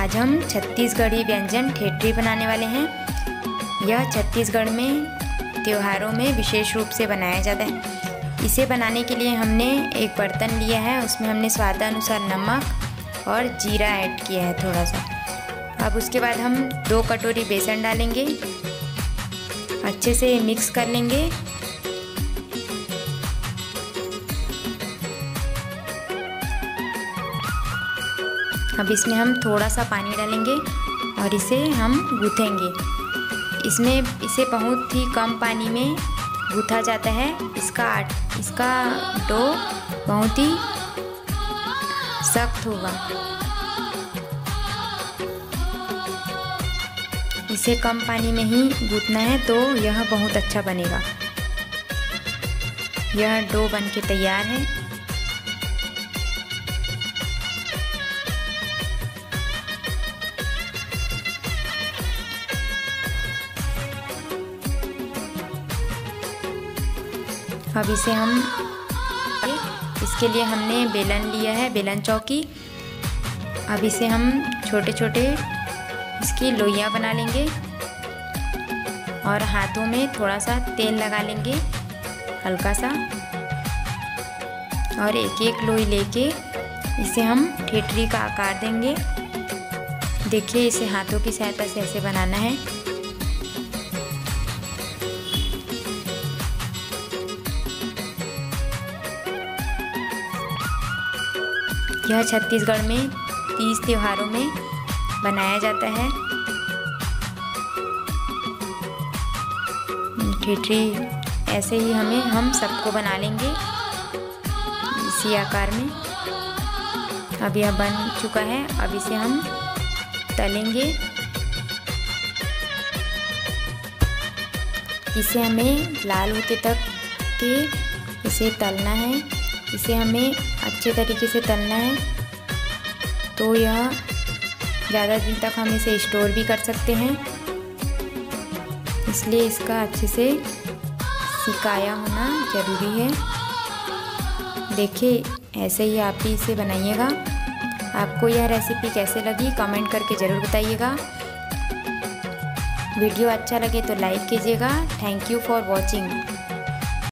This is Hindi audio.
आज हम छत्तीसगढ़ी व्यंजन ठेठरी बनाने वाले हैं। यह छत्तीसगढ़ में त्योहारों में विशेष रूप से बनाया जाता है। इसे बनाने के लिए हमने एक बर्तन लिया है, उसमें हमने स्वादानुसार नमक और जीरा ऐड किया है थोड़ा सा। अब उसके बाद हम 2 कटोरी बेसन डालेंगे, अच्छे से मिक्स कर लेंगे। अब इसमें हम थोड़ा सा पानी डालेंगे और इसे हम गूँथेंगे। इसे बहुत ही कम पानी में गूँथा जाता है। इसका डो बहुत ही सख्त होगा। इसे कम पानी में ही गूँथना है तो यह बहुत अच्छा बनेगा। यह डो बनके तैयार है। अब इसे इसके लिए हमने बेलन लिया है, बेलन चौकी। अब इसे हम छोटे छोटे इसकी लोइयाँ बना लेंगे और हाथों में थोड़ा सा तेल लगा लेंगे हल्का सा, और एक एक लोई लेके इसे हम ठेठरी का आकार देंगे। देखिए, इसे हाथों की सहायता से ऐसे बनाना है। यह छत्तीसगढ़ में 30 त्योहारों में बनाया जाता है। ठेठरी ऐसे ही हम सबको बना लेंगे इसी आकार में। अब यह बन चुका है। अब इसे हम तलेंगे। इसे हमें लाल होते तक के इसे तलना है। इसे हमें अच्छे तरीके से तलना है तो यह ज़्यादा दिन तक हम इसे स्टोर भी कर सकते हैं। इसलिए इसका अच्छे से सिकाया होना ज़रूरी है। देखिए, ऐसे ही आप भी इसे बनाइएगा। आपको यह रेसिपी कैसे लगी कमेंट करके ज़रूर बताइएगा। वीडियो अच्छा लगे तो लाइक कीजिएगा। Thank you for watching.